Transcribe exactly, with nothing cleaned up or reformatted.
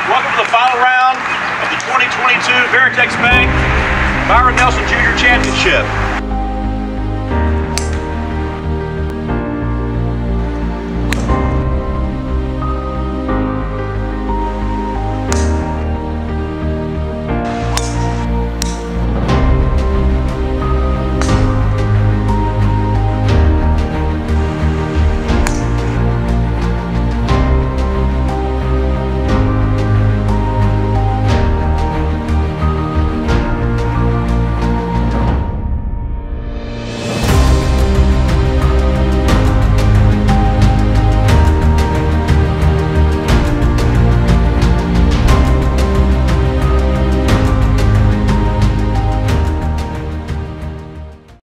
Welcome to the final round of the twenty twenty-two Veritex Bank Byron Junior Championship.